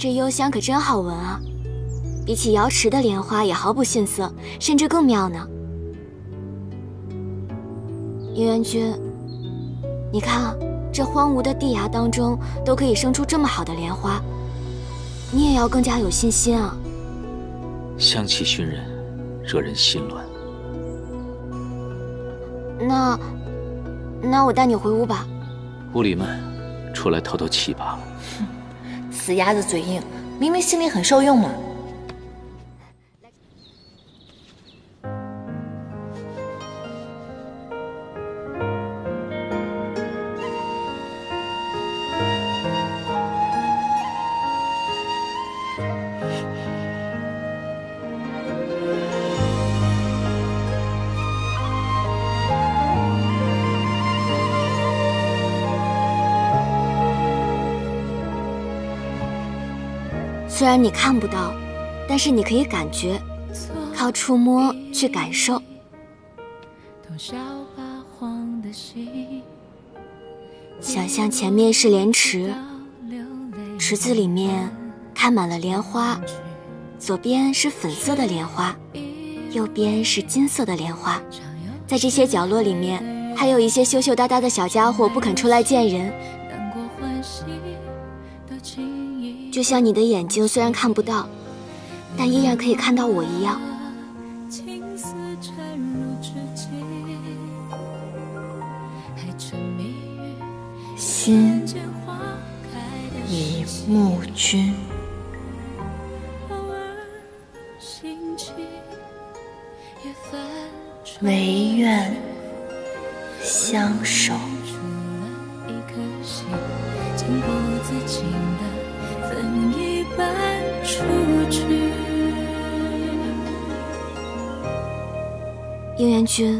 这幽香可真好闻啊，比起瑶池的莲花也毫不逊色，甚至更妙呢。银元君，你看啊，这荒芜的地崖当中都可以生出这么好的莲花，你也要更加有信心啊。 香气熏人，惹人心乱。 那我带你回屋吧。 屋里闷，出来透透气罢了。 死鸭子嘴硬，明明心里很受用嘛。 虽然你看不到，但是你可以感觉，靠触摸去感受。想象前面是莲池，池子里面开满了莲花，左边是粉色的莲花，右边是金色的莲花。在这些角落里面，还有一些羞羞答答的小家伙不肯出来见人。就像你的眼睛虽然看不到，但依然可以看到我一样。 心已慕君，唯愿相守。 应元君，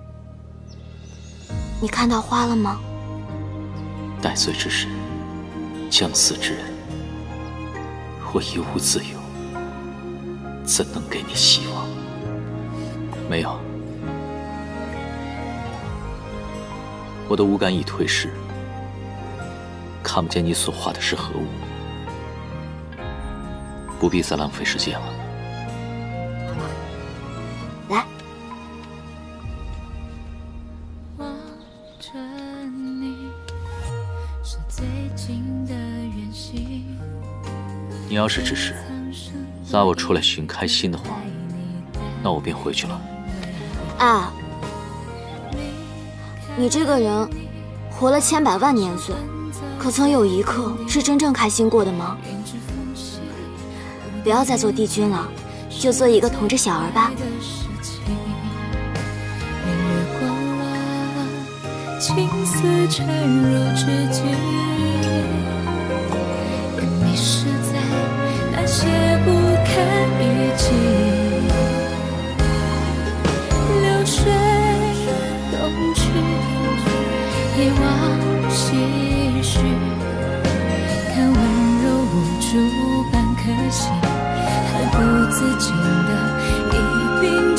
你看到花了吗？ 待罪之时，将死之人，我一无自由，怎能给你希望？没有，我的五感已退失，看不见你所画的是何物，不必再浪费时间了。 来。 你要是只是拉我出来寻开心的话，那我便回去了。 啊，你这个人活了千百万年岁，可曾有一刻是真正开心过的吗？不要再做帝君了，就做一个童稚小儿吧。 青丝沉入知己，也迷失在那些不堪一击。流水东去，一往唏嘘，看温柔无助般可惜，还不自禁的一并。